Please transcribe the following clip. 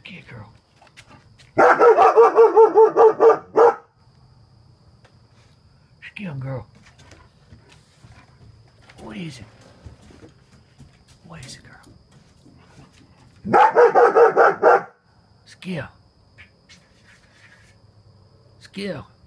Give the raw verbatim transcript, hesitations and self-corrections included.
Scared girl. Scared girl. What is it? What is it, girl? Skill. Skill.